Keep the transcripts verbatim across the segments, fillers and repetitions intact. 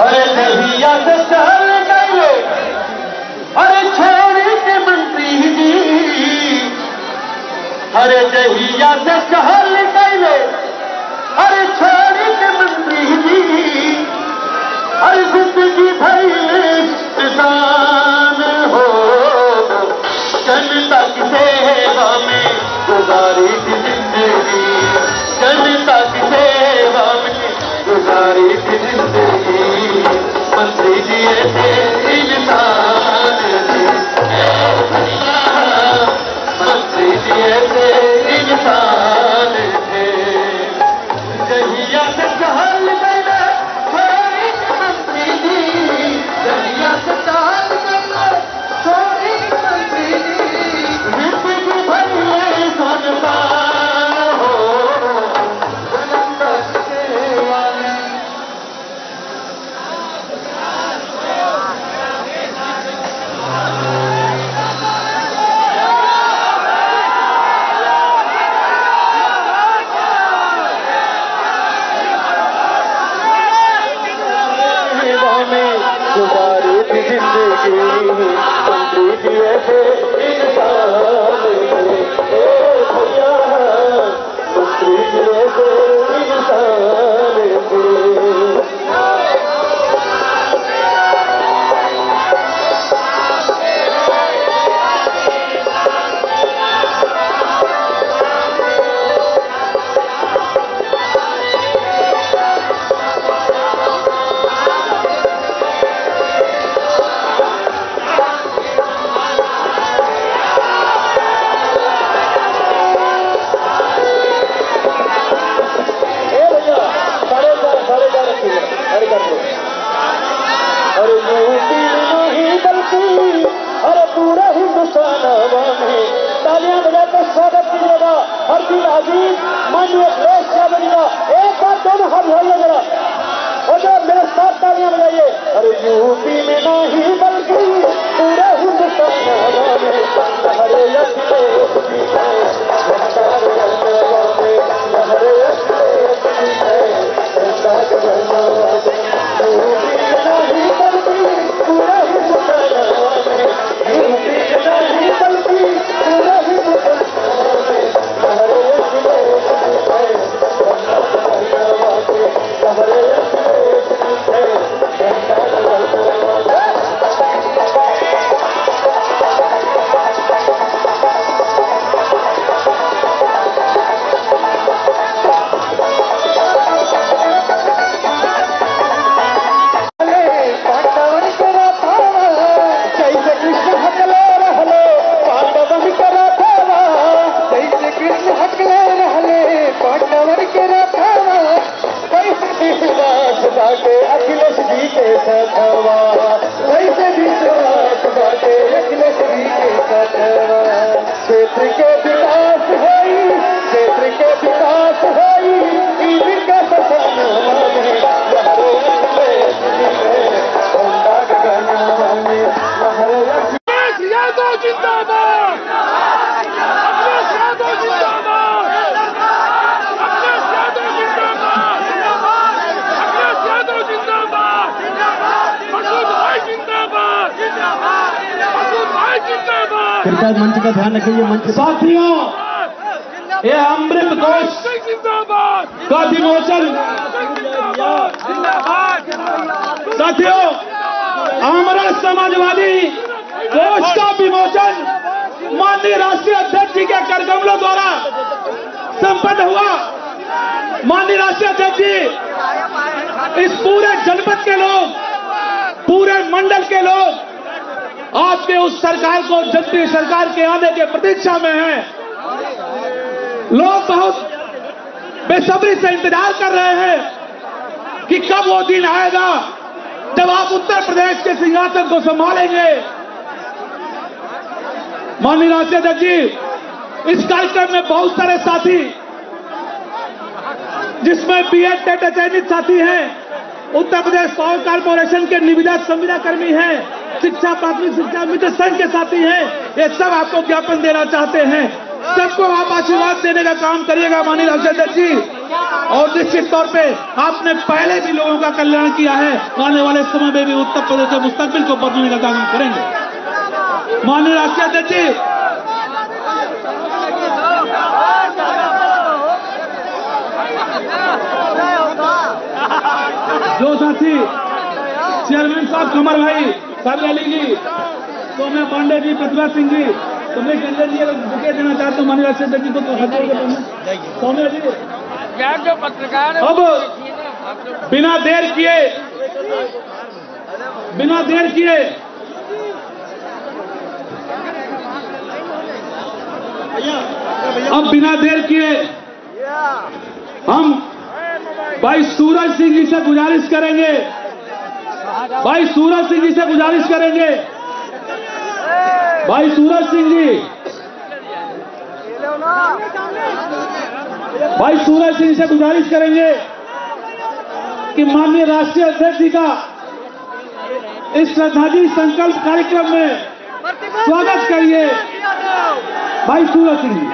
अरे दहिया से चल गए, अरे छोड़ी के मंत्री जी, अरे दहिया से चल गए, अरे छोड़ी के मंत्री जी, अरे जिंदगी भर किसान हो, जनता की सेवा में गुजारी की जिंदगी, जनता की सेवा में गुजारी की जिंदगी, मंत्री जी ऐसे इंसान थे, मंत्री जी ऐसे इंसान थे, दहिया से चल गए, छोड़ी के मंत्री जी, दहिया से चल गए, छोड़ी के मंत्री जी, जिंदगी भर जनता हो, जनता की सेवा में। गुजारी थी जिंदगी, मंत्री जी ऐसे इंसान थे, भैया मंत्री जी ऐसे इंसान थे। अरे यूपी नहीं बल्कि अरे पूरा हिंदुस्तान में तालियां बजाकर स्वागत कीजिएगा अब्दुल अजीज माननीय अखिलेश यादव जी का। एक बार दोनों हाथ उठाइए जरा और जब मेरे साथ तालियां बजाइए। अरे यूपी में नहीं बल्कि पूरा हिंदुस्तान में हरे अखिलेश जी अखिलेश जी के सखवा, वैसे विश्वास बाटे अखिलेश जी के सखवा। क्षेत्र के विकास होई, क्षेत्र के विकास होई, इनका सपना में लहरो अखिलेश जी है, होंडा गगन में लहरो अखिलेश यादव जिंदाबाद, अखिलेश यादव जिंदाबाद, अखिलेश यादव जिंदाबाद, अखिलेश यादव जिंदाबाद, मसूद भाई जिंदाबाद, मसूद भाई जिंदाबाद। कृपया मंच का ध्यान रखिए। मंच साथियों, ये अमृत कोष का विमोचन, साथियों अमर समाजवादी कोष का विमोचन माननीय राष्ट्रीय अध्यक्ष जी के करकमलों द्वारा संपन्न हुआ। माननीय राष्ट्रीय अध्यक्ष जी, इस पूरे जनपद के लोग, पूरे मंडल के लोग आपके उस सरकार को, जनता सरकार के आने के प्रतीक्षा में हैं। लोग बहुत बेसब्री से इंतजार कर रहे हैं कि कब वो दिन आएगा जब आप उत्तर प्रदेश के सिंहासन को संभालेंगे। माननीय राष्ट्रीय अध्यक्ष जी, इस कार्यक्रम में बहुत सारे साथी, जिसमें बीएड टेट चयनित साथी हैं, उत्तर प्रदेश पावर कारपोरेशन के निविदा संविदा कर्मी हैं, शिक्षा प्राथमिक शिक्षा मित्र संघ के साथी हैं, ये सब आपको ज्ञापन देना चाहते हैं। सबको आप आशीर्वाद देने का काम करिएगा। माननीय राष्ट्रीय अध्यक्ष जी, और निश्चित तौर पे आपने पहले भी लोगों का कल्याण किया है, आने वाले समय में भी उत्तर प्रदेश के मुस्तकबिल को बदलने का काम करेंगे। माननीय राष्ट्रीय अध्यक्ष जी, जो साथी चेयरमैन साहब कमर भाई साहब अली जी, सोम्या पांडे जी, प्रतिभा सिंह जी, तुम्हें रंजन जी बुके देना चाहते हो माननीय राष्ट्रीय अध्यक्ष जी को, तो सोम्या जी जो पत्रकार अब बिना देर किए बिना देर किए अब बिना देर किए हम भाई सूरज सिंह जी से गुजारिश करेंगे भाई सूरज सिंह जी से गुजारिश करेंगे भाई सूरज सिंह जी भाई सूरज सिंह से गुजारिश करेंगे कि माननीय राष्ट्रीय अध्यक्ष जी का इस श्रद्धांजलि संकल्प कार्यक्रम में स्वागत करिए। भाई सूरज सिंह जी।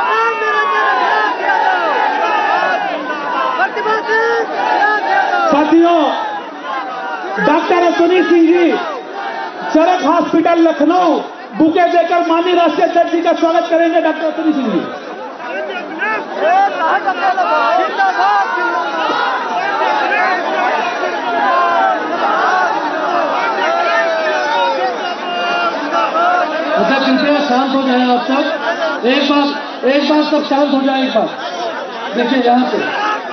साथियों, doctor Ashwini Singh ji, Charak hospital Lucknow, bouquet देकर माननीय राष्ट्रीय अध्यक्ष जी का स्वागत करेंगे। डॉक्टर अश्विनी सिंह जी। अच्छा, कृपया शांत हो जाए आप सब। एक बार एक बार सब शांत हो जाए। एक बार देखिए, यहाँ पे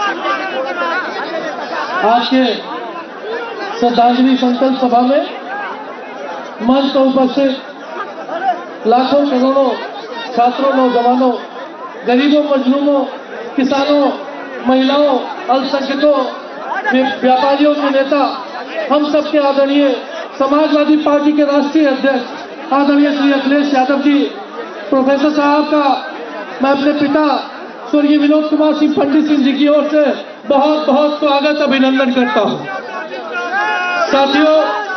आज के श्रद्धांजलि संकल्प सभा में मंच पर उपस्थित लाखों करोड़ों छात्रों, नौजवानों, गरीबों, मजलूमों, किसानों, महिलाओं, अल्पसंख्यकों, व्यापारियों के नेता, हम सबके आदरणीय समाजवादी पार्टी के राष्ट्रीय अध्यक्ष आदरणीय श्री अखिलेश यादव जी, प्रोफेसर साहब का मैं अपने पिता स्वर्गीय विनोद कुमार सिंह पंडित सिंह जी की ओर से बहुत बहुत स्वागत, अभिनंदन करता हूं। साथियों,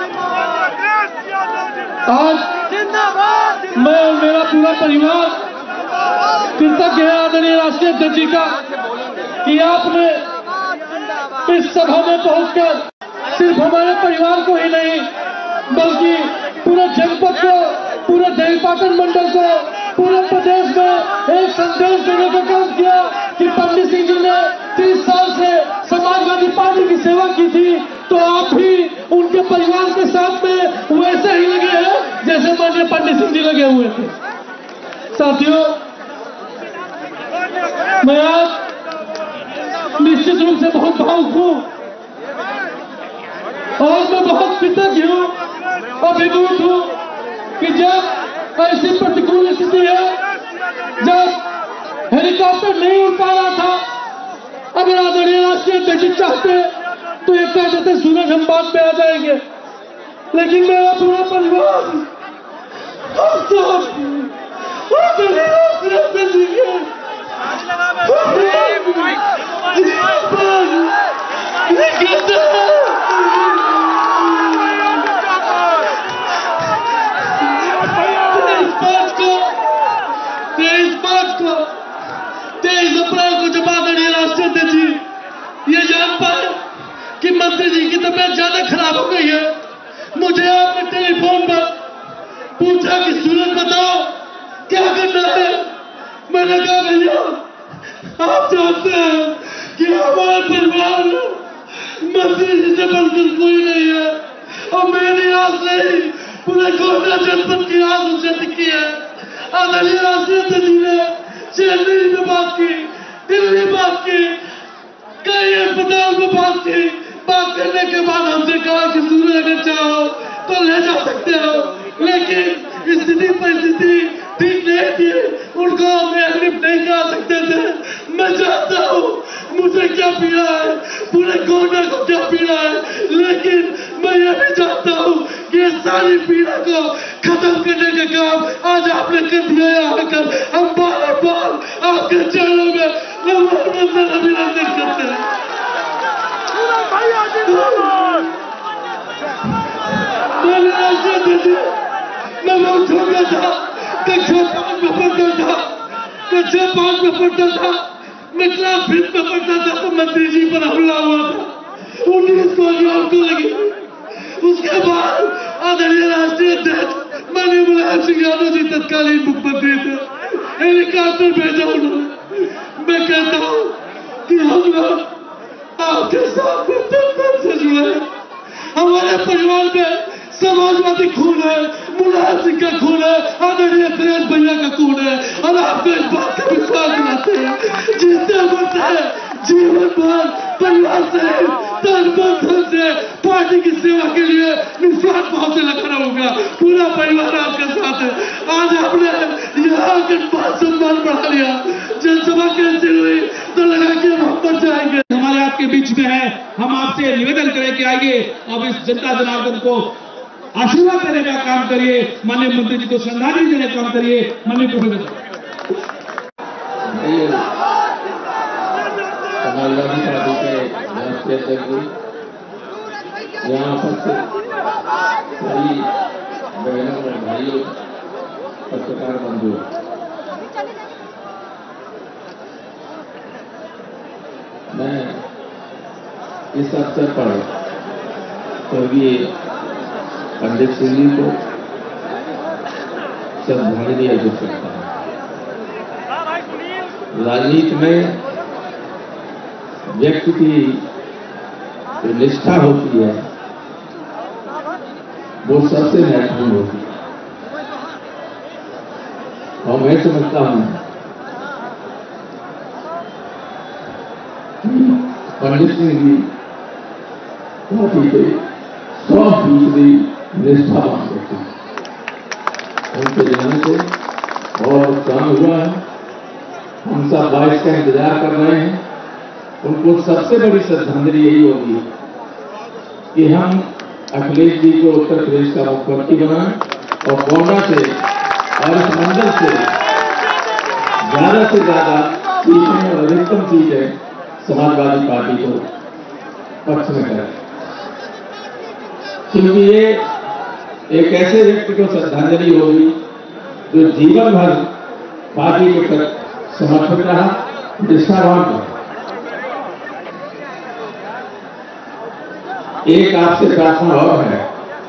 आज मैं और मेरा पूरा परिवार कृतज्ञ है आदरणीय राष्ट्रीय अध्यक्ष जी का कि आपने इस सभा में पहुंचकर सिर्फ हमारे परिवार को ही नहीं बल्कि पूरे जनपद को, पूरे देवीपाटन मंडल को, पूरे प्रदेश में एक संदेश देने का काम किया कि पंडित सिंह जी ने तीस साल से समाजवादी पार्टी की सेवा की थी, तो आप भी उनके परिवार के साथ में वैसे ही लगे हैं जैसे माननीय पंडित सिंह जी लगे हुए थे। साथियों, मैं आज निश्चित रूप से बहुत भावुक हूं और मैं बहुत कृतज्ञ हूं, अभिभूत हूं कि जब ऐसी प्रतिकूल स्थिति है, जब हेलीकॉप्टर नहीं उड़ पा रहा था, अगर आदरणीय राष्ट्रीय अध्यक्ष चाहते तो एक कह देते सूरज हम बाद में आ जाएंगे, लेकिन मेरा पूरा परिवार हम सब आदरणीय राष्ट्रीय अध्यक्ष जी के तेईस अप्रैल को जब आदरणीय राष्ट्रीय अध्यक्ष जी ये जान पाए कि मंत्री जी की तबीयत ज्यादा खराब हो गई है, मुझे आपने टेलीफोन पर पूछा कि सूरज बताओ क्या करना है। मैंने कहा भैया आप जानते हैं कि हमारे परिवार में मंत्री जी से बढ़कर कोई नहीं है और मेरी आस नहीं, पूरे गोंडा जनपद की आस उनसे टिकी है। आदरणीय राष्ट्रीय अध्यक्ष जी ने चेन्नई में बात की, दिल्ली बात की, कई अस्पताल में बात की। बात करने के बाद हमसे कहा कि सूरज अगर चाहो तो ले जा सकते हो, लेकिन स्थिति परिस्थिति ठीक नहीं थी, उनको हम एडमिट नहीं करा सकते थे। मैं जानता हूँ मुझे क्या पीड़ा है, पूरे गोंडा को क्या पीड़ा है, लेकिन मैं ये भी जानता हूँ कि इस सारी पीड़ा को खत्म करने का काम आज आपने कर दिया है। आकर हम बार बार आपके चरणों में नमन अभिनंदन करते हैं। मैं बहुत छोटा था, कक्षा पांच में पढ़ता था, कक्षा पांच में पढ़ता था, मैं क्लास फिफ्थ में पढ़ता था, तो पर हमला हुआ था, उन्नीस गोलियां उनको लगी। उसके बाद आदरणीय राष्ट्रीय अध्यक्ष माननीय मुलायम सिंह यादव जी तत्कालीन मुख्यमंत्री थे, हेलीकॉप्टर भेजा उन्होंने। मैं कहता हूँ कि हम लोग आपके साथ से जुड़े, हमारे परिवार में समाजवादी खून है, मुलायम सिंह का खून है, आदरणीय सुरेश भैया का खून है, और आपको इस बात का विश्वास दिलाते हैं जिससे बढ़ते जीवन भर परिवार से तन मन धन से पार्टी की सेवा के लिए निस्वार्थ भाव से लगा रहूंगा। पूरा परिवार आपके साथ है। आज आपने यहाँ के मान सम्मान बढ़ा लिया, जनसभा कैंसिल हुई तो लगा के हम पर जाएंगे। हमारे आपके बीच में है, हम आपसे निवेदन करें कि आइए अब इस जनता जनार्दन को आशीर्वाद देने का काम करिए, माननीय मंत्री जी को श्रद्धांजलि देने का काम करिए। माननीय प्रोफेसर समाजवादी पार्टी के राष्ट्रीय अध्यक्ष यहाँ उपस्थित सभी बहनों और भाइयों, पत्रकार बंधु, मैं इस अवसर पर स्वर्गीय पंडित सिंह जी को श्रद्धांजलि अर्पित करता हूँ। राजनीति में व्यक्ति की जो निष्ठा होती है वो सबसे महत्वपूर्ण होती है, और मैं समझता हूं कि पंडित सिंह जी पार्टी के सौ फीसदी निष्ठावान व्यक्ति, उनके जाने से बहुत नुकसान हुआ है। हम सब बाईस का इंतजार कर रहे हैं। उनको सबसे बड़ी श्रद्धांजलि यही होगी कि हम अखिलेश जी को उत्तर प्रदेश का मुख्यमंत्री बनाएं और गोंडा से और इस मंडल से ज्यादा से ज्यादा सीटें और अधिकतम सीटें समाजवादी पार्टी को पक्ष में करें, क्योंकि ये एक ऐसे व्यक्ति को श्रद्धांजलि होगी जो जीवन भर पार्टी के प्रति समर्पित रहा, निष्ठावान रहा। एक आपसे प्रार्थना और है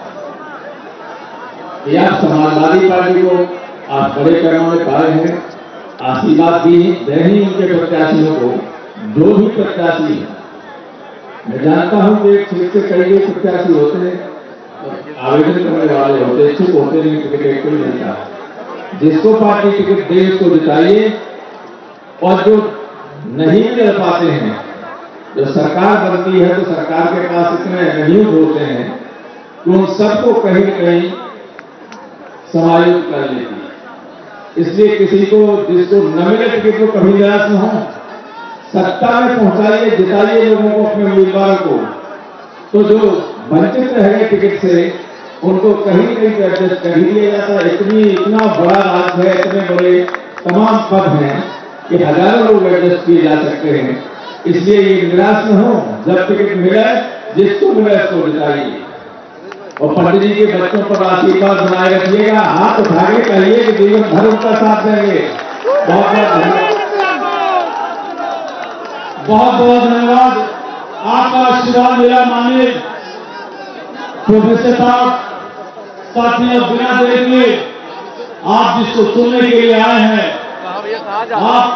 कि आप समाजवादी पार्टी को आप बड़े पैमाने में पाए हैं, आशीर्वाद दी दे ही उनके प्रत्याशियों को, जो भी प्रत्याशी है। मैं जानता हूं कि एक सीट से कई लोग प्रत्याशी होते हैं, आवेदन करने वाले होते, इच्छुक होते नहीं, टिकट एक कोई मिलता है। जिसको पार्टी टिकट दे उसको जिताइए, और जो नहीं मिल पाते हैं, जो सरकार बनती है तो सरकार के पास इतने नहीं होते हैं कि उन सबको कहीं न कहीं समायोजित कर लेती है। इसलिए किसी को जिसको न मिले टिकट को कभी निराश न हो, सत्ता में पहुंचाइए, जिताइए लोगों को, अपने उम्मीदवारों को। तो जो वंचित रह गए टिकट से उनको कहीं न कहीं एडजस्ट कर ही दिया जाता है। इतनी इतना बड़ा राज्य है, इतने बड़े तमाम पद हैं कि हजारों लोग एडजस्ट किए जा सकते हैं। इसलिए ये निराश न हो, जब टिकट मिले जिसको मिले उसको जिताइए, और पंडित जी के बच्चों पर आशीर्वाद बनाए रखिएगा। हाथ उठा के कहिए कि जीवन भर उनका साथ देंगे। बहुत बहुत धन्यवाद, बहुत बहुत धन्यवाद। आपका आशीर्वाद मिला माननीय प्रोफेसर साहब। साथियों, बिना देर के आप जिसको सुनने के लिए आए हैं, आप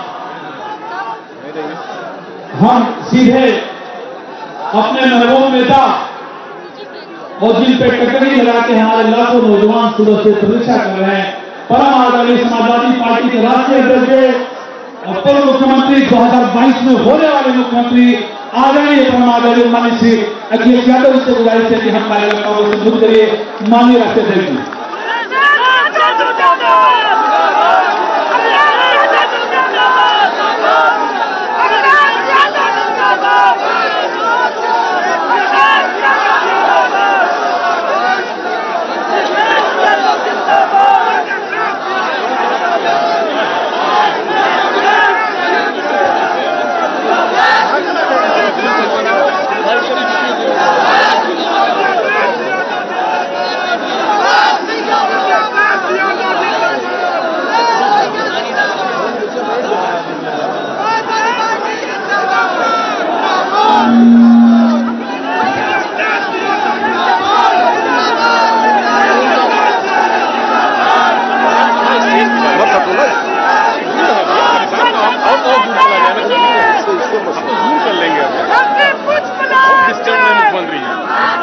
हम सीधे अपने महबूब नेता और जिन पे टकरी लगा के हमारे लाखों नौजवान सुबह से प्रतीक्षा कर रहे हैं, परम आदरणीय समाजवादी पार्टी के राष्ट्रीय अध्यक्ष और पूर्व मुख्यमंत्री दो हजार बाईस में होने वाले मुख्यमंत्री आदरणीय परम आदरणीय माननीय श्री अखिलेश यादव से गुजारिश है कि हम कार्यकर्ताओं को संबोधित करिए। माननीय राष्ट्रीय अध्यक्ष छत्तीस टर्म में मुख्यमंत्री हैं।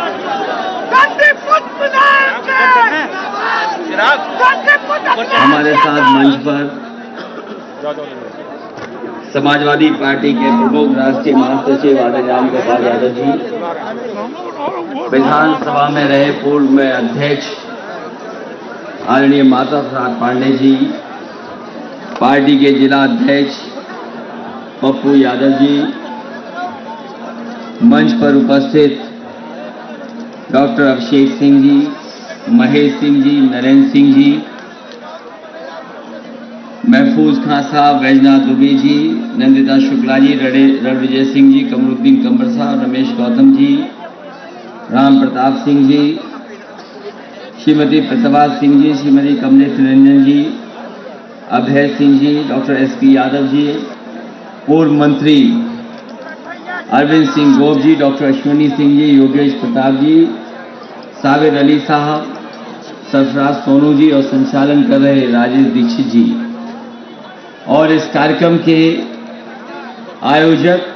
हमारे साथ मंच पर समाजवादी पार्टी के प्रमुख राष्ट्रीय महासचिव आदरणीय राम गोपाल यादव जी, विधानसभा में रहे पूर्व में अध्यक्ष आदरणीय माता प्रसाद पांडे जी, पार्टी के जिला अध्यक्ष पप्पू यादव जी, मंच पर उपस्थित डॉक्टर अभिषेक सिंह जी, महेश सिंह जी, नरेंद्र सिंह जी, महफूज खां साहब, वैजनाथ दुबे जी, नंदिता शुक्ला जी, रणविजय सिंह जी, कमरुद्दीन कंवर साहब, Ramesh Gautam ji, Ram Pratap Singh ji, Shrimati Pratibha Singh ji, Shrimati Kamlesh Ranjan ji, Abhay Singh ji, doctor S P Yadav ji, पूर्व मंत्री अरविंद सिंह गोप जी, डॉक्टर अश्विनी सिंह जी, योगेश प्रताप जी, साबिर अली साहब, सरफराज सोनू जी और संचालन कर रहे राजेश दीक्षित जी और इस कार्यक्रम के आयोजक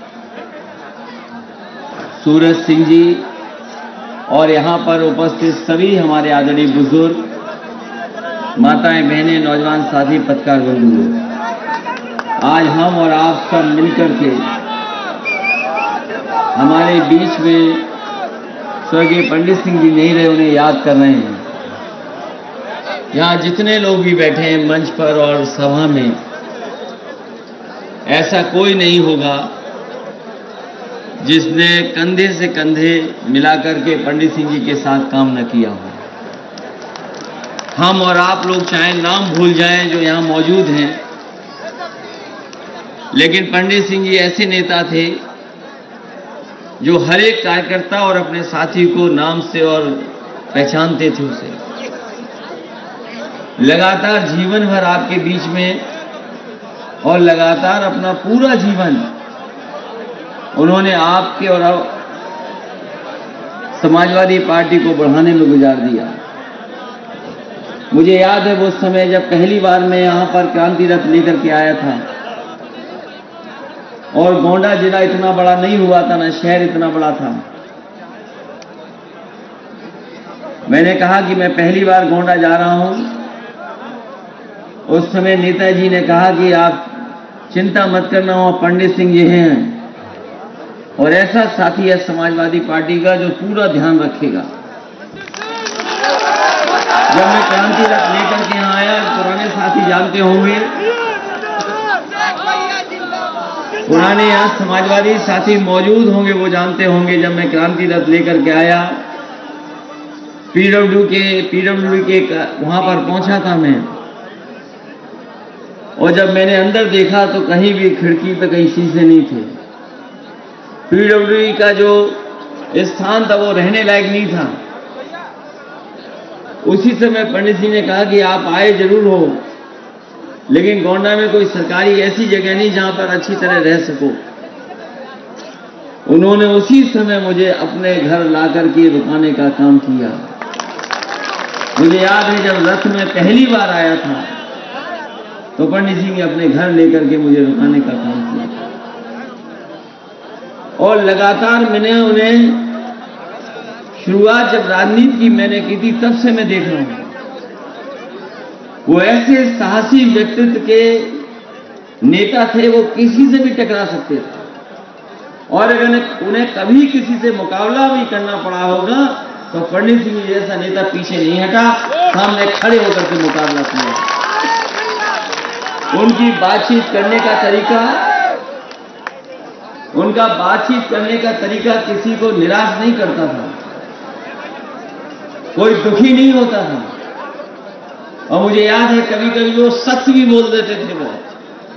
सूरज सिंह जी और यहाँ पर उपस्थित सभी हमारे आदरणीय बुजुर्ग, माताएं, बहनें, नौजवान साथी, पत्रकार बंधु, आज हम और आप सब मिलकर के हमारे बीच में स्वर्गीय पंडित सिंह जी नहीं रहे, उन्हें याद कर रहे हैं। यहाँ जितने लोग भी बैठे हैं मंच पर और सभा में, ऐसा कोई नहीं होगा जिसने कंधे से कंधे मिलाकर के पंडित सिंह जी के साथ काम न किया हो। हम और आप लोग चाहे नाम भूल जाएं जो यहाँ मौजूद हैं, लेकिन पंडित सिंह जी ऐसे नेता थे जो हर एक कार्यकर्ता और अपने साथी को नाम से और पहचानते थे उसे। लगातार जीवन भर आपके बीच में और लगातार अपना पूरा जीवन उन्होंने आपके और समाजवादी पार्टी को बढ़ाने में गुजार दिया। मुझे याद है वो समय जब पहली बार मैं यहां पर क्रांति रथ लेकर के आया था और गोंडा जिला इतना बड़ा नहीं हुआ था, ना शहर इतना बड़ा था। मैंने कहा कि मैं पहली बार गोंडा जा रहा हूं। उस समय नेताजी ने कहा कि आप चिंता मत करना, हो पंडित सिंह जी हैं और ऐसा साथी है समाजवादी पार्टी का जो पूरा ध्यान रखेगा। जब मैं क्रांति रथ लेकर के यहाँ आया, पुराने साथी जानते होंगे, पुराने यहाँ समाजवादी साथी मौजूद होंगे, वो जानते होंगे। जब मैं क्रांति रथ लेकर के आया, पीडब्ल्यू के पीडब्ल्यू के वहां पर पहुंचा था मैं, और जब मैंने अंदर देखा तो कहीं भी खिड़की पे कहीं शीशे नहीं थे। पीडब्ल्यू का जो स्थान था वो रहने लायक नहीं था। उसी समय पंडित जी ने कहा कि आप आए जरूर हो, लेकिन गोंडा में कोई सरकारी ऐसी जगह नहीं जहां पर अच्छी तरह रह सको। उन्होंने उसी समय मुझे अपने घर लाकर के रुकाने का काम किया। मुझे याद है जब रथ में पहली बार आया था तो पंडित जी ने अपने घर लेकर के मुझे रुकाने का काम किया और लगातार मैंने उन्हें, शुरुआत जब राजनीति की मैंने की थी तब से मैं देख रहा हूं, वो ऐसे साहसी व्यक्तित्व के नेता थे, वो किसी से भी टकरा सकते थे और अगर उन्हें कभी किसी से मुकाबला भी करना पड़ा होगा तो पंडित सिंह जैसा नेता पीछे नहीं हटा, सामने खड़े होकर के मुकाबला किया। उनकी बातचीत करने का तरीका, उनका बातचीत करने का तरीका किसी को निराश नहीं करता था, कोई दुखी नहीं होता था। और मुझे याद है कभी कभी वो सख्त भी बोल देते थे, बहुत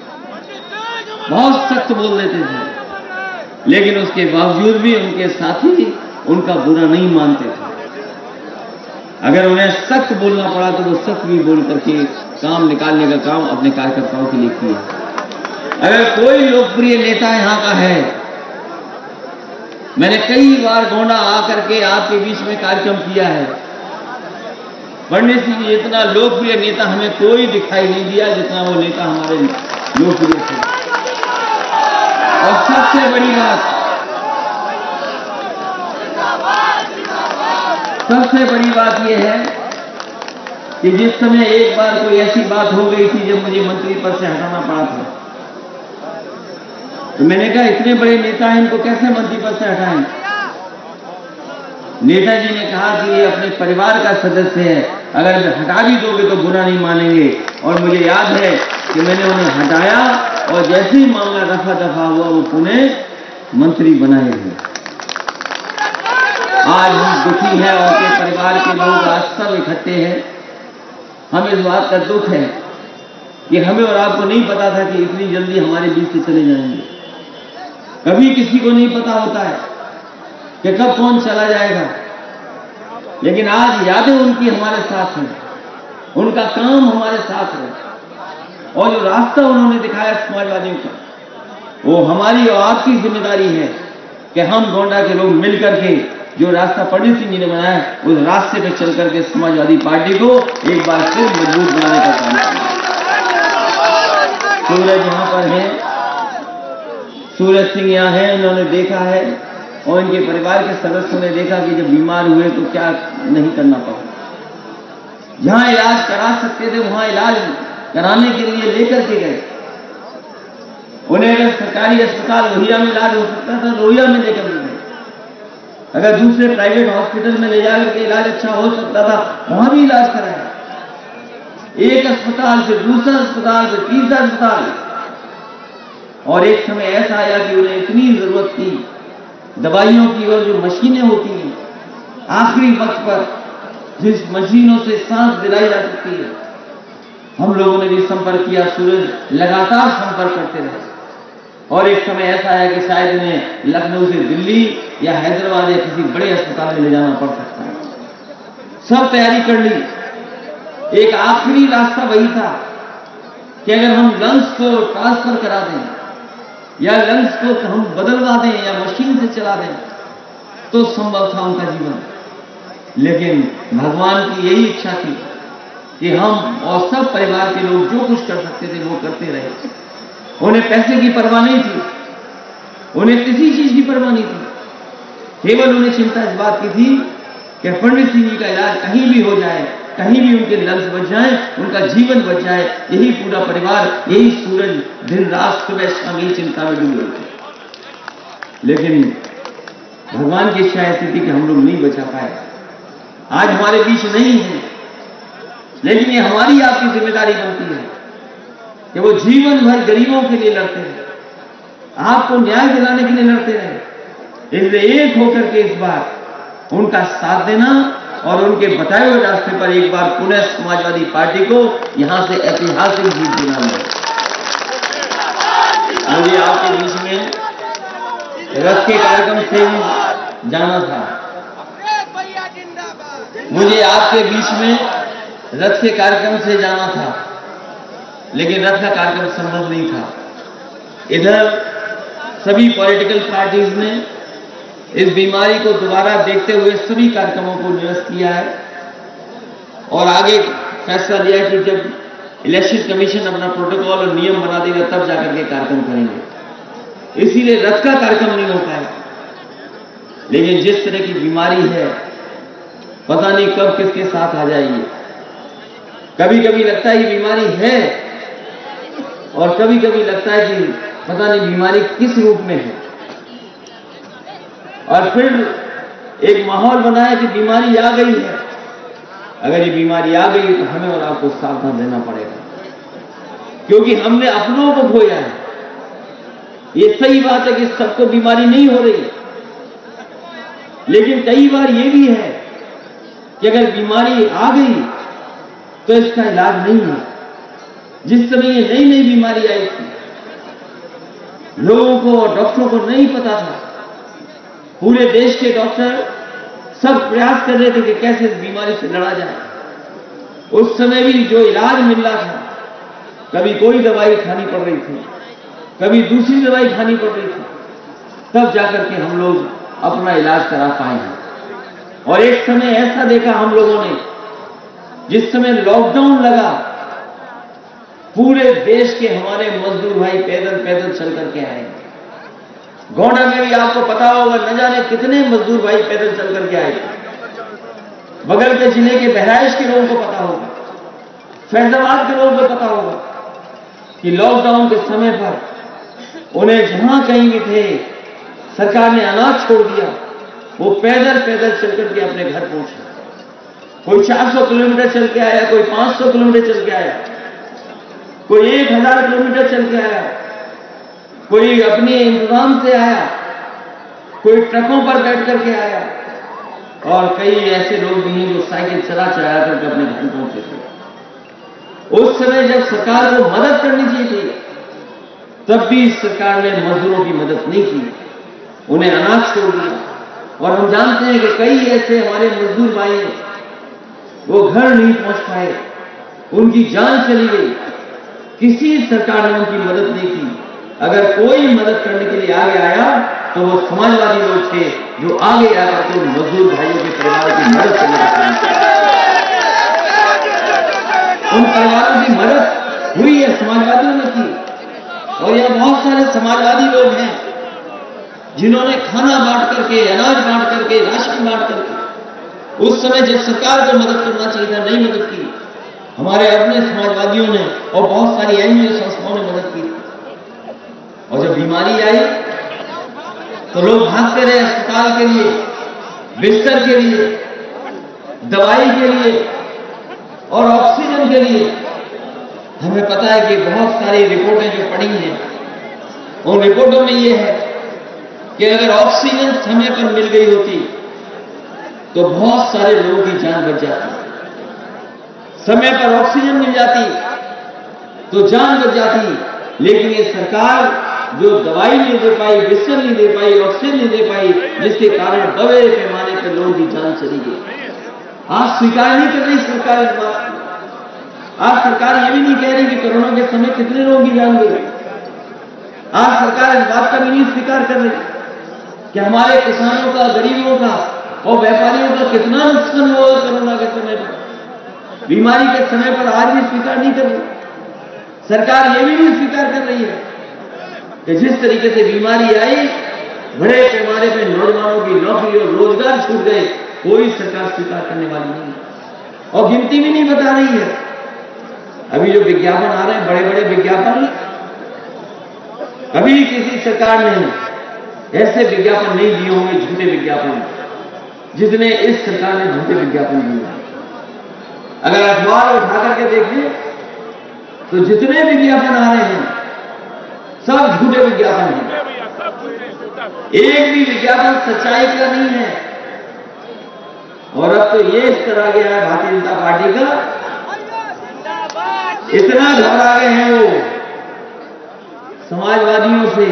बहुत सख्त बोल देते थे, लेकिन उसके बावजूद भी उनके साथी उनका बुरा नहीं मानते थे। अगर उन्हें सख्त बोलना पड़ा तो वो सख्त भी बोल करके काम निकालने का काम अपने कार्यकर्ताओं के लिए किया। अगर कोई लोकप्रिय नेता यहां का है, मैंने कई बार गोंडा आकर के आपके बीच में कार्यक्रम किया है, पंडित सिंह इतना लोकप्रिय नेता हमें कोई दिखाई नहीं दिया जितना वो नेता हमारे लोकप्रिय थे। और सबसे बड़ी बात, सबसे बड़ी बात यह है कि जिस समय एक बार कोई ऐसी बात हो गई थी जब मुझे मंत्री पद से हटाना पड़ा था, तो मैंने कहा इतने बड़े नेता हैं, इनको कैसे मंत्री पद से हटाएं? नेताजी ने कहा कि ये अपने परिवार का सदस्य है, अगर हटा भी दोगे तो बुरा नहीं मानेंगे। और मुझे याद है कि मैंने उन्हें हटाया और जैसे ही मामला रफा दफा हुआ वो पुनः मंत्री बनाए हुए। आज हम दुखी हैं, उनके परिवार के लोग आज सब इकट्ठे हैं। हमें इस बात का दुख है कि हमें और आपको नहीं पता था कि इतनी जल्दी हमारे बीच से चले जाएंगे। कभी किसी को नहीं पता होता है कि कब कौन चला जाएगा, लेकिन आज यादें उनकी हमारे साथ हैं, उनका काम हमारे साथ है, और जो रास्ता उन्होंने दिखाया समाजवादियों का, वो हमारी और आपकी जिम्मेदारी है कि हम गोंडा के लोग मिलकर के जो रास्ता पंडित सिंह जी ने बनाया उस रास्ते पे चल करके समाजवादी पार्टी को एक बार फिर मजबूत बनाने का काम करें। सूरज यहां पर है, सूरज सिंह यहाँ है, इन्होंने देखा है और इनके परिवार के सदस्यों ने देखा कि जब बीमार हुए तो क्या नहीं करना पड़ा। जहां इलाज करा सकते थे वहां इलाज कराने के लिए लेकर के गए। उन्हें अगर सरकारी अस्पताल लोहिया में इलाज हो सकता था लोहिया में लेकर गए, अगर दूसरे प्राइवेट हॉस्पिटल में ले जाकर के इलाज अच्छा हो सकता था वहां भी इलाज कराया। एक अस्पताल से दूसरा अस्पताल से तीसरा अस्पताल, और एक समय ऐसा आया कि उन्हें इतनी जरूरत थी दवाइयों की और जो मशीनें होती हैं आखिरी वक्त पर जिस मशीनों से सांस दिलाई जा सकती है, हम लोगों ने भी संपर्क किया। सूरज लगातार संपर्क करते रहे और एक समय ऐसा आया कि शायद उन्हें लखनऊ से दिल्ली या हैदराबाद या किसी बड़े अस्पताल में ले जाना पड़ सकता है। सब तैयारी कर ली। एक आखिरी रास्ता वही था कि अगर हम लंग्स को ट्रांसफर करा दें या लंग्स को हम बदलवा दें या मशीन से चला दें तो संभव था उनका जीवन। लेकिन भगवान की यही इच्छा थी कि हम और सब परिवार के लोग जो कुछ कर सकते थे वो करते रहे। उन्हें पैसे की परवाह नहीं थी, उन्हें किसी चीज की परवाह नहीं थी, केवल उन्हें चिंता इस बात की थी कि पंडित सिंह जी का इलाज कहीं भी हो जाए, कहीं भी उनके लंग्स बच जाए, उनका जीवन बच जाए। यही पूरा परिवार, यही सूरज दिन रात सुबह शाम यही चिंता में डूबे थे। लेकिन भगवान की इच्छा ऐसी थी कि हम लोग नहीं बचा पाए, आज हमारे बीच नहीं है। लेकिन ये हमारी आपकी जिम्मेदारी बनती है कि वो जीवन भर गरीबों के लिए लड़ते रहे, आपको न्याय दिलाने के लिए लड़ते रहे। इसलिए एक होकर के इस बार उनका साथ देना और उनके बताए हुए रास्ते पर एक बार पुनः समाजवादी पार्टी को यहां से ऐतिहासिक जीत दिलाना है। मुझे आपके बीच में रथ के कार्यक्रम से जाना था, मुझे आपके बीच में रथ के कार्यक्रम से जाना था, लेकिन रथ का कार्यक्रम संभव नहीं था। इधर सभी पॉलिटिकल पार्टीज ने इस बीमारी को दोबारा देखते हुए सभी कार्यक्रमों को निरस्त किया है और आगे फैसला लिया कि जब इलेक्शन कमीशन अपना प्रोटोकॉल और नियम बना देगा तब जाकर के कार्यक्रम करेंगे। इसीलिए रथ का कार्यक्रम नहीं हो पाया। लेकिन जिस तरह की बीमारी है पता नहीं कब किसके साथ आ जाएगी। कभी कभी लगता है ये बीमारी है और कभी कभी लगता है कि पता नहीं बीमारी किस रूप में है, और फिर एक माहौल बना है कि बीमारी आ गई है। अगर ये बीमारी आ गई तो हमें और आपको सावधान रहना पड़ेगा, क्योंकि हमने अपनों को खोया है। ये सही बात है कि सबको बीमारी नहीं हो रही, लेकिन कई बार ये भी है कि अगर बीमारी आ गई तो इसका इलाज नहीं है। जिस समय ये नई नई बीमारी आई थी, लोगों को और डॉक्टरों को नहीं पता था। पूरे देश के डॉक्टर सब प्रयास कर रहे थे कि कैसे इस बीमारी से लड़ा जाए। उस समय भी जो इलाज मिल रहा था, कभी कोई दवाई खानी पड़ रही थी, कभी दूसरी दवाई खानी पड़ रही थी, तब जाकर के हम लोग अपना इलाज करा पाए हैं। और एक समय ऐसा देखा हम लोगों ने, जिस समय लॉकडाउन लगा, पूरे देश के हमारे मजदूर भाई पैदल पैदल चल करके आए। गोंडा में भी आपको पता होगा, न जाने कितने मजदूर भाई पैदल चल करके आए। बगल के जिले के बहराइच के लोगों को पता होगा, फैजाबाद के लोगों को पता होगा कि लॉकडाउन के समय पर उन्हें जहां कहीं भी थे सरकार ने अनाज छोड़ दिया, वो पैदल पैदल चल करके अपने घर पहुंचे। कोई चार सौ किलोमीटर चल के आया, कोई पांच सौ किलोमीटर चल के आया, कोई एक हजार किलोमीटर चल के आया, कोई अपने इंतजाम से आया, कोई ट्रकों पर बैठ करके आया, और कई ऐसे लोग भी हैं जो साइकिल चला चला करके अपने घर पहुंचे थे। उस समय जब सरकार को मदद करनी चाहिए थी, तब भी सरकार ने मजदूरों की मदद नहीं की, उन्हें अनाज छोड़ दिया। और हम जानते हैं कि कई ऐसे हमारे मजदूर भाई हैं, वो घर नहीं पहुंच पाए, उनकी जान चली गई, किसी सरकार ने उनकी मदद नहीं की। अगर कोई मदद करने के लिए आगे आया तो वो समाजवादी लोग थे जो आगे आकर के उन मजदूर भाइयों के परिवारों की मदद करने का काम किया। उन परिवारों की मदद हुई है, समाजवादियों ने की। और यह बहुत सारे समाजवादी लोग हैं जिन्होंने खाना बांट करके, अनाज बांट करके, राशन बांट करके उस समय जब सरकार को मदद करना चाहिए था नहीं मदद की। हमारे अपने समाजवादियों ने और बहुत सारी एनजीओ संस्थाओं ने मदद की। और जब बीमारी आई तो लोग भागते रहे अस्पताल के लिए, बिस्तर के लिए, दवाई के लिए और ऑक्सीजन के लिए। हमें पता है कि बहुत सारी रिपोर्टें जो पड़ी हैं, उन रिपोर्टों में यह है कि अगर ऑक्सीजन समय पर मिल गई होती तो बहुत सारे लोगों की जान बच जाती। समय पर ऑक्सीजन मिल जाती तो जान बच जाती। लेकिन ये सरकार जो दवाई नहीं दे पाई, बिस्तर नहीं दे पाई, ऑक्सीजन नहीं दे पाई, जिसके कारण बड़े पैमाने पर लोगों की जान चली गई। आज स्वीकार नहीं कर रही सरकार इस बात को। आज सरकार ये भी नहीं कह रही कि कोरोना के समय कितने लोगों की जान गई। आज सरकार इस बात का भी नहीं स्वीकार कर रही कि हमारे किसानों का, गरीबों का और व्यापारियों का कितना नुकसान हुआ कोरोना के समय पर, बीमारी के समय पर। आज भी स्वीकार नहीं कर रही सरकार। ये भी नहीं स्वीकार कर रही है कि जिस तरीके से बीमारी आई, बड़े पैमाने पर नौजवानों की नौकरी और रोजगार छूट गए, कोई सरकार स्वीकार करने वाली नहीं है और गिनती भी नहीं बता रही है। अभी जो विज्ञापन आ रहे हैं, बड़े बड़े विज्ञापन, अभी किसी सरकार ने ऐसे विज्ञापन नहीं दिए होंगे, झूठे विज्ञापन, जितने इस सरकार ने झूठे विज्ञापन दिए। अगर अखबार उठा करके देखें तो जितने विज्ञापन आ रहे हैं सब झूठे विज्ञापन हैं। एक भी विज्ञापन सच्चाई का नहीं है। और अब तो ये स्तर आ गया है भारतीय जनता पार्टी का, इतना घबरा गए हैं वो समाजवादियों से,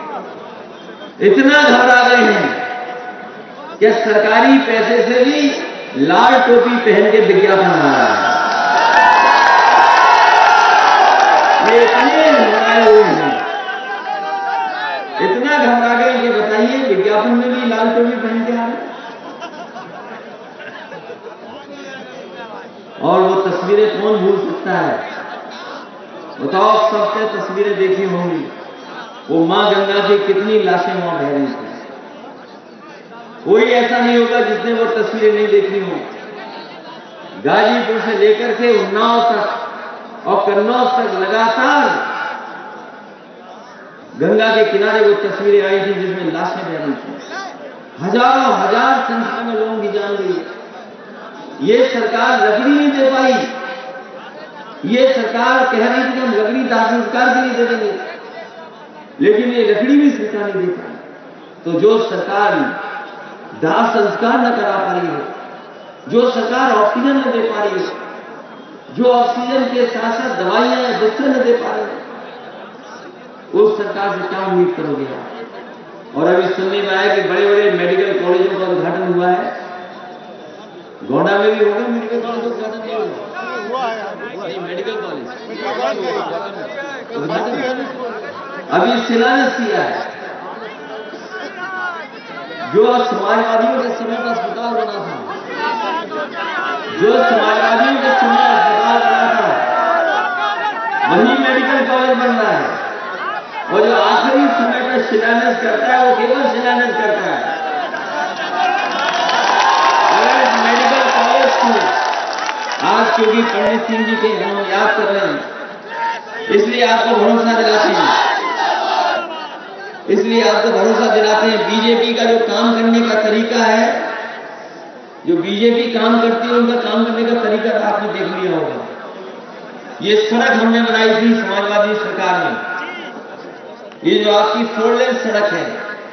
इतना घबरा गए हैं कि सरकारी पैसे से भी लाल टोपी पहन के विज्ञापन आ रहा है। ये इतने घबराए हुए हैं, इतना घबरा गए कि बताइए विज्ञापन में भी लाल टोपी पहन के आ रहे हैं। और वो तस्वीरें कौन भूल सकता है? बताओ, सबसे तस्वीरें देखी होंगी, वो मां गंगा की कितनी लाशें वहां बह रही थी। कोई ऐसा नहीं होगा जिसने वो तस्वीरें नहीं देखी हो। गाजीपुर से लेकर के उन्नाव तक और कन्नौज तक लगातार गंगा के किनारे वो तस्वीरें आई थी जिसमें लाशें बह रही थी। हजारों हजार संख्या में लोगों की जान गई। ये सरकार लकड़ी नहीं दे पाई। ये सरकार कह रही थी कि हम लकड़ी दाह संस्कार के लिए दे देंगे, लेकिन ये लकड़ी भी सरकार नहीं दे पाई। तो जो सरकार दाह संस्कार न करा पा रही है, जो सरकार ऑक्सीजन न दे पा रही है, जो ऑक्सीजन के साथ साथ दवाइयां या बिस्तर न दे पा रही है, उस सरकार से क्या उम्मीद करोगे आप? और अभी सुनने में आया कि बड़े बड़े मेडिकल कॉलेजों का उद्घाटन हुआ है। गोंडा में भी होगा मेडिकल कॉलेज का उद्घाटन? नहीं, मेडिकल कॉलेज उद्घाटन अभी शिलान्यास किया है। जो समाजवादियों के समय का अस्पताल बना था, जो समाजवादियों के समय अस्पताल बना था, वही मेडिकल कॉलेज बन रहा है। और जो आखिरी समय पर शिलान्यास करता है, वो केवल शिलान्यास करता है। अगर इस मेडिकल कॉलेज क्योंकि पंडित सिंह जी के हम याद कर रहे हैं, इसलिए आपको भरोसा दिलाते हैं, इसलिए आपको भरोसा दिलाते हैं। बीजेपी का जो काम करने का तरीका है, जो बीजेपी काम करती है, उनका काम करने का तरीका आपने देख लिया होगा। ये सड़क हमने बनाई थी समाजवादी सरकार ने, ये जो आपकी फोर लेन सड़क है,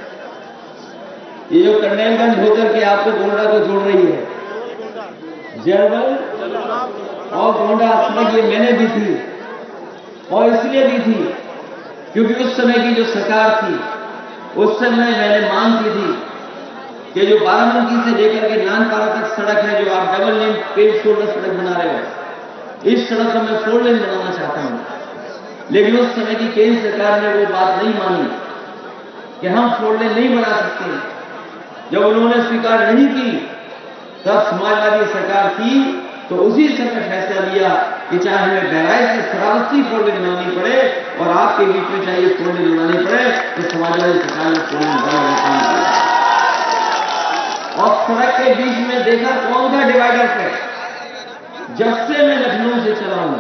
ये जो कन्नैलगंज होकर के आपको गोंडा को जोड़ रही है, जरवल और गोंडा सड़क, ये मैंने दी थी। और इसलिए दी थी क्योंकि उस समय की जो सरकार थी, उस समय मैंने मांग की थी कि जो बाराबंकी से लेकर के नानपारा तक सड़क है, जो आप डबल लेन पेज शोल्डर सड़क बना रहे हो, इस सड़क को मैं फोर लेन बनाना चाहता हूं। लेकिन उस समय की केंद्र सरकार ने वो बात नहीं मानी कि हम फोर लेन नहीं बना सकते। जब उन्होंने स्वीकार नहीं की, तब समाजवादी सरकार थी तो उसी समय फैसला लिया कि चाहे हमें बहराइच से श्रावस्ती फोर लेन बनानी पड़े और आपके बीच में चाहिए फोर लेन बनानी पड़े, तो समाजवादी सरकार ने फोर लेन बनाने का काम किया। और सड़क के बीच में देखा कौन सा डिवाइडर पे, जब से मैं लखनऊ से चला हूं,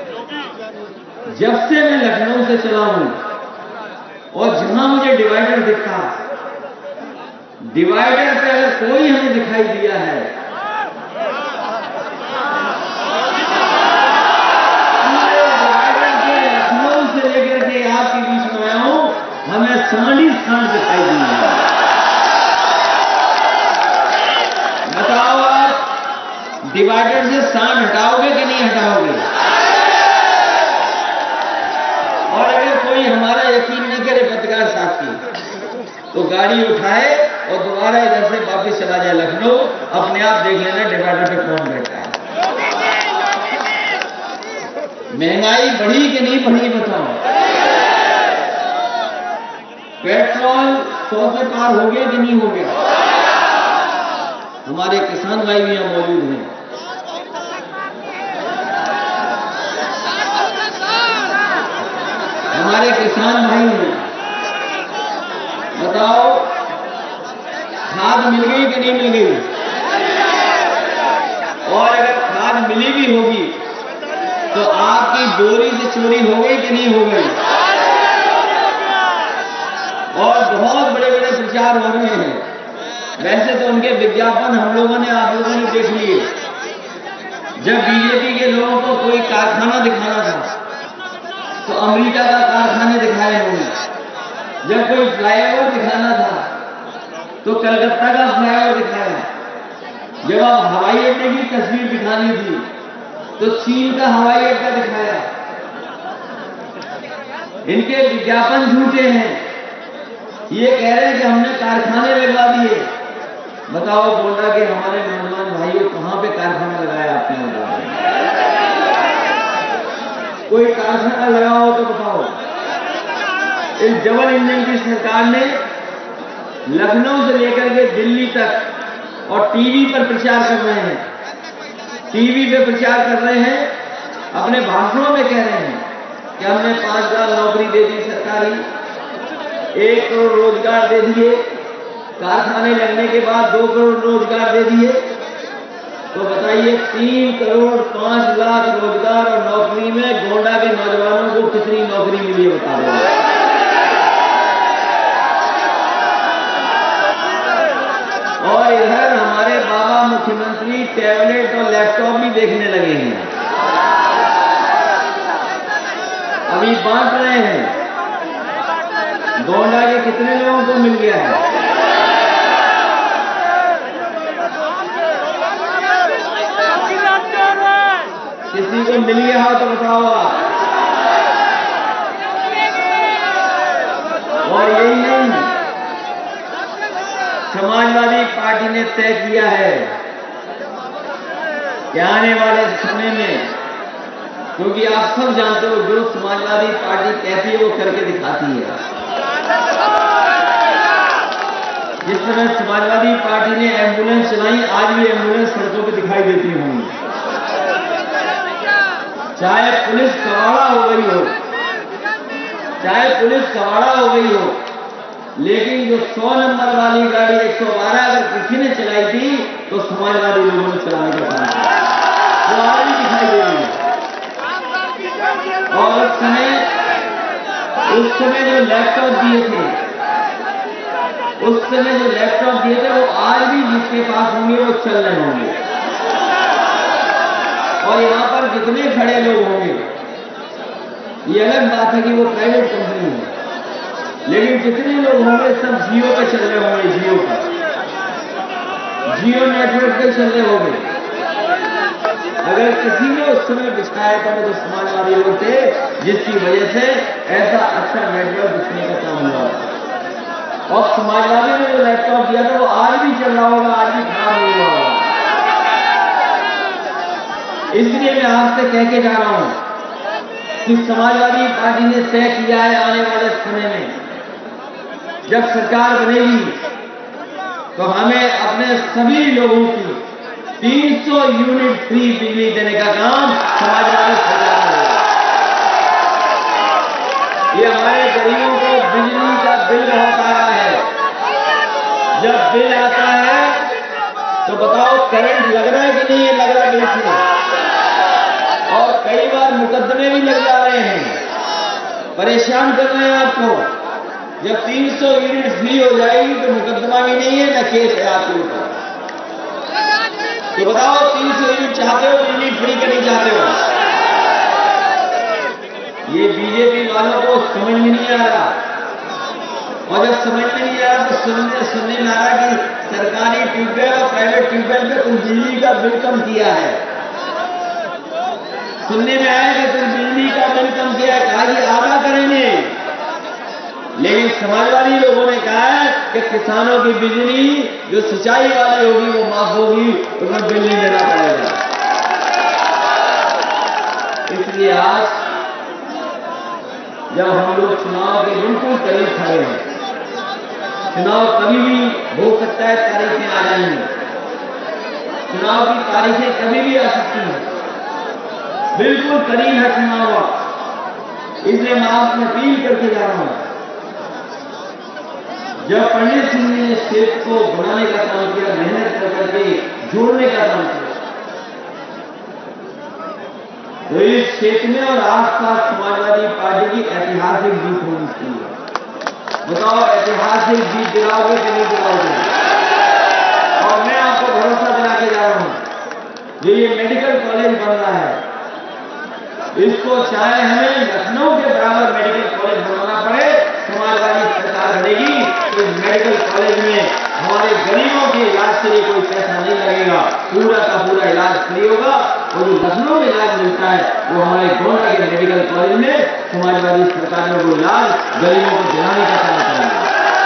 जब से मैं लखनऊ से चला हूं, और जहां मुझे डिवाइडर दिखा, डिवाइडर पे अगर कोई हमें दिखाई दिया है, डिवाइडर के लखनऊ से लेकर के आपके बीच में आया हूं, हमें सांडी सांड दिखाई दी है। बताओ आप डिवाइडर से सांड हटाओगे कि नहीं हटाओगे? और अगर कोई हमारा यकीन न करे पत्रकार साथी, तो गाड़ी उठाए और दोबारा इधर से वापस चला जाए लखनऊ, अपने आप देख लेना डिवाइडर पे कौन बैठा है। महंगाई बढ़ी कि नहीं बढ़ी बताओ? पेट्रोल सौ से पार हो गया कि नहीं हो गया? हमारे किसान भाई भी यहां मौजूद हैं। हमारे किसान भाई हैं, बताओ खाद मिल गई कि नहीं मिल गई? और अगर खाद मिली भी होगी तो आपकी बोरी से चोरी हो गई कि नहीं हो गई? और बहुत बड़े बड़े प्रचार हो रहे हैं। वैसे तो उनके विज्ञापन हम लोगों ने, आप लोगों ने देख लिए। जब बीजेपी के लोगों को कोई कारखाना दिखाना था तो अमेरिका का कारखाने दिखाए उन्होंने। जब कोई फ्लाईओवर दिखाना था तो कलकत्ता का फ्लाईओवर दिखाया। जब आप हवाई अड्डे की तस्वीर दिखानी थी तो चीन का हवाई अड्डा दिखाया। इनके विज्ञापन झूठे हैं। ये कह रहे हैं कि हमने कारखाने लगवा दिए। बताओ गोंडा के हमारे नौजवान भाइयों, कहां पे कारखाना लगाया आपने? बताओ, कोई कारखाना लगाओ तो बताओ। इस डबल इंजन की सरकार ने लखनऊ से लेकर के दिल्ली तक और टीवी पर प्रचार कर रहे हैं, टीवी पे प्रचार कर रहे हैं, अपने भाषणों में कह रहे हैं कि हमने पांच हजार नौकरी दे दी सरकारी, एक करोड़ रोजगार दे दिए, कारखाने लगने के बाद दो करोड़ रोजगार दे दिए। तो बताइए तीन करोड़ पांच लाख रोजगार और नौकरी में गोंडा के नौजवानों को कितनी नौकरी मिली है बता रहे हैं? और इधर हमारे बाबा मुख्यमंत्री टैबलेट और लैपटॉप भी देखने लगे हैं, अभी बांट रहे हैं। गोंडा के कितने लोगों को मिल गया है? किसी को मिल गया हो तो बताओ आप। और यही नहीं, समाजवादी पार्टी ने तय किया है कि आने वाले समय में, क्योंकि आप सब जानते हो जो समाजवादी पार्टी कहती है वो करके दिखाती है। जिस तरह समाजवादी पार्टी ने एम्बुलेंस चलाई, आज भी एम्बुलेंस सड़कों पर दिखाई देती होंगी। चाहे पुलिस कवाड़ा हो गई हो, चाहे पुलिस कवाड़ा हो गई हो, लेकिन जो सौ नंबर वाली गाड़ी एक सौ बारह अगर किसी ने चलाई थी तो समाजवादी लोगों ने चलाने का काम किया। वो आज भी दिखाई दे रही है। और उस समय उस समय जो लैपटॉप दिए थे उस समय जो लैपटॉप दिए थे वो आज भी जिसके पास होंगे वो चल रहे होंगे। और यहाँ पर जितने खड़े लोग होंगे, ये अलग बात है कि वो प्राइवेट कंपनी है, लेकिन जितने लोग होंगे सब जियो पे चल रहे होंगे, जियो पर, जियो नेटवर्क पे चल रहे होंगे। अगर किसी ने उस समय बिछाया था तो समाजवादी लोग थे, जिसकी वजह से ऐसा अच्छा नेटवर्क बिछने का काम हुआ। और समाजवादी ने जो लैपटॉप दिया था वो आज भी चल रहा होगा, आज भी खराब नहीं हुआ होगा। इसलिए मैं आपसे कह के जा रहा हूं कि समाजवादी पार्टी ने तय किया है आने वाले समय में जब सरकार बनेगी तो हमें अपने सभी लोगों की तीन सौ यूनिट फ्री बिजली देने का काम समाजवादी सरकार करेगा। ये हमारे गरीबों को बिजली का बिल बहुत आ रहा है। जब बिल आता है तो बताओ करंट लग रहा है कि नहीं लग रहा बिल से। और कई बार मुकदमे भी लग जा रहे हैं, परेशान कर रहे हैं आपको। जब तीन सौ यूनिट फ्री हो जाएगी तो मुकदमा भी नहीं है, न केस है आपके ऊपर। तो बताओ तीन सौ यूनिट चाहते हो, बिजली फ्री का नहीं चाहते हो? ये बीजेपी वालों को समझ में नहीं आ रहा। और जब समझ में नहीं आ रहा तो सुनने सुनने में आ रहा कि सरकारी ट्यूबवेल और प्राइवेट ट्यूबवेल पे तुम बिजली का बिल कम किया है। सुनने में आया कि तुम बिजली का बिल कम किया है, कहा कि आधा करेंगे। लेकिन समाजवादी लोगों ने कहा है कि किसानों की बिजली जो सिंचाई वाली होगी वो माफ होगी, उसमें बिल नहीं देना पड़ेगा। इसलिए आज जब हम लोग चुनाव के बिल्कुल करीब खड़े हैं, चुनाव कभी भी हो सकता है, तारीखें आ जाएंगी, चुनाव की तारीखें कभी भी आ सकती हैं, बिल्कुल करीब है चुनाव। इसलिए मैं आपसे अपील करके जा रहा हूं, जब पंडित सिंह ने स्टेट को बनाने का काम किया, मेहनत कर करके जोड़ने का काम किया, तो इस क्षेत्र में और आसपास समाजवादी पार्टी की ऐतिहासिक जीत होनी चाहिए। बताओ ऐतिहासिक जीत दिलाओगे कि नहीं दिलाओगे? और मैं आपको भरोसा दिला के जा रहा हूं, जो ये मेडिकल कॉलेज बन रहा है, इसको चाहे हमें लखनऊ के बराबर मेडिकल कॉलेज बनाना पड़े, समाजवादी सरकार बनेगी तो इस मेडिकल कॉलेज में हमारे गरीबों के इलाज के लिए कोई पैसा नहीं लगेगा, पूरा का पूरा इलाज फ्री होगा। और जो लखनऊ में इलाज मिलता है वो हमारे गोंडा के मेडिकल कॉलेज में समाजवादी सरकार में वो इलाज गरीबों को दिलाने का काम करेंगे।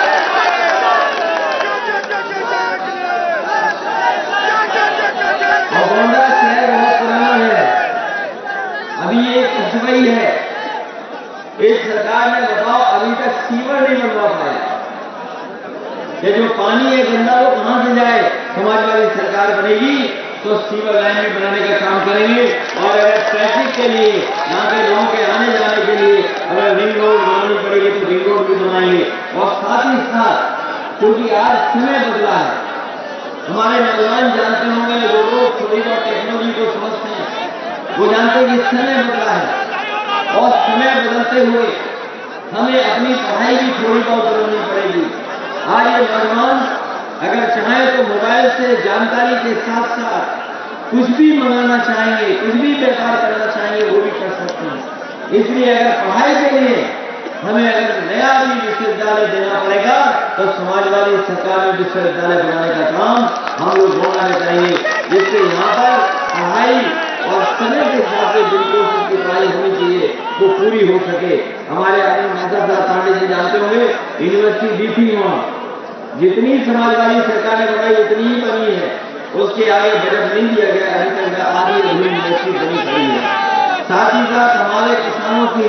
और गोंडा शहर बहुत पुराना है, अभी ये कस्बई है। इस सरकार ने बताओ अभी तक सीवर नहीं बनवा पाया। ये जो पानी है गंदा वो कहां से जाए? समाजवादी सरकार बनेगी तो सीवर लाइन भी बनाने का काम करेंगे। और अगर ट्रैफिक के लिए, यहाँ के लोगों के आने जाने के लिए अगर रिंग रोड बनानी पड़ेगी तो रिंग रोड भी बनाएंगे। और साथ ही साथ क्योंकि आज समय बदला है, हमारे नौजवान जानते होंगे, जो लोग थोड़ी बहुत टेक्नोलॉजी को समझते हैं वो जानते हैं कि समय बदला है। और समय बदलते हुए हमें अपनी पढ़ाई भी थोड़ी बहुत बदलनी पड़ेगी। आज ये नौजवान अगर चाहे तो मोबाइल से जानकारी के साथ साथ कुछ भी मंगाना चाहेंगे, कुछ भी व्यापार करना चाहेंगे, वो भी कर सकते हैं। इसलिए अगर पढ़ाई के लिए हमें अगर नया भी विश्वविद्यालय देना पड़ेगा तो समाजवादी सरकार में विश्वविद्यालय बनाने का काम हम लोग बनाने चाहिए, जिससे यहाँ पर पढ़ाई और समय के हिसाब से बिल्कुल उसकी पढ़ाई होनी चाहिए वो पूरी हो सके। हमारे आदमी नासर साहब पांडे जी जानते होंगे, यूनिवर्सिटी दी थी वहां, जितनी समाजवादी सरकार ने बनाई उतनी ही बनी है, उसके आगे बजट नहीं दिया गया। अभी तक आधी अधूरी यूनिवर्सिटी बनी पड़ी है। साथ ही साथ हमारे किसानों की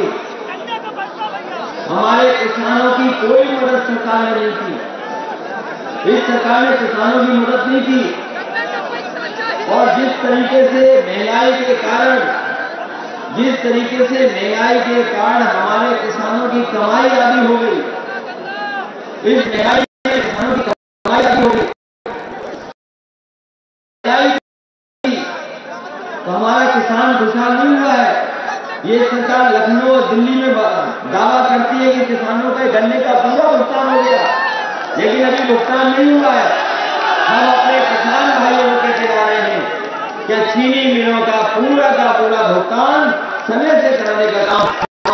हमारे किसानों की कोई मदद सरकार ने नहीं की। इस सरकार ने किसानों की मदद नहीं की। और जिस तरीके से महंगाई के कारण जिस तरीके से महंगाई के कारण हमारे किसानों की कमाई आधी हो गई, इस महंगाई में किसानों की कमाई आधी हो गई, तो हमारे खुशहाल नहीं हुआ है। ये सरकार लखनऊ और दिल्ली में दावा करती है कि किसानों के गन्ने का पूरा भुगतान हो गया, लेकिन अभी भुगतान नहीं हुआ है। हम अपने किसान भाइयों को कहते जा रहे हैं कि चीनी मिलों का पूरा का पूरा भुगतान समय से कराने का काम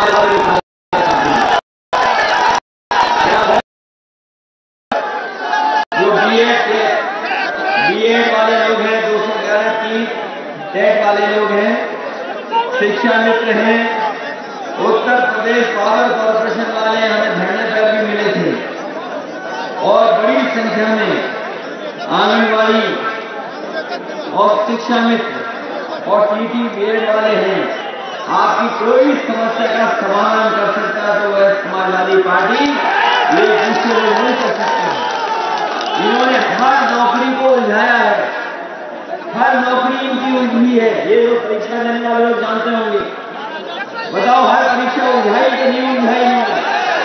जो बीएड बीएड वाले लोग हैं, दो सौ ग्यारह की टेट वाले लोग हैं, शिक्षा मित्र हैं, उत्तर प्रदेश पावर कॉर्पोरेशन वाले हमें धरने पर भी मिले थे और बड़ी संख्या में आंगनबाड़ी और शिक्षा मित्र और टीटी बीएड वाले हैं। आपकी कोई समस्या का समाधान कर सकता है तो वह समाजवादी पार्टी, ये दूसरे लोग नहीं कर सकते हैं। इन्होंने हर नौकरी को उलझाया है, हर नौकरी इनकी उलझी है। ये जो परीक्षा देने वाले लोग जानते होंगे, बताओ हर परीक्षा उलझाई कि नहीं उलझाई? नहीं,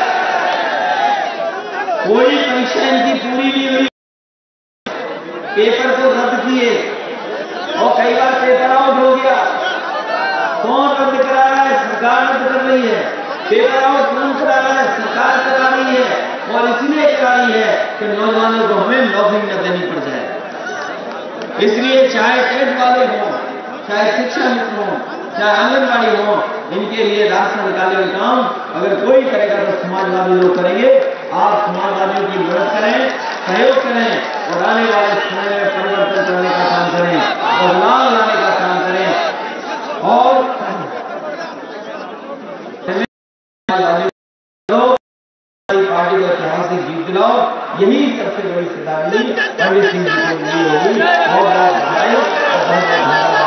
कोई परीक्षा इनकी पूरी नहीं हुई, पेपर को रद्द किए और कई बार पेपर आउट हो गया। कौन रद्द करा रहा है? सरकार रद्द कर रही है। पेपर आउट कौन करा रहा है? सरकार करा रही है, और इसलिए करा रही है कि नौजवानों को हमें नौकरी न देनी पड़ जाए। इसलिए चाहे टेट वाले हों, चाहे शिक्षा मित्र हों, चाहे आंगनबाड़ी हों, इनके लिए रास्ता निकाले हुए काम अगर कोई करेगा तो समाजवादी लोग करेंगे। आप समाजवादियों की मदद करें, सहयोग करें और आने वाले समय में परिवर्तन करने का काम करें, बदलाव लाने का काम करें और पार्टी को ऐतिहासिक जीत दिलाओ। यही सबसे बड़ी श्रद्धांजलि पंडित सिंह जी को मिली होगी। बहुत बहुत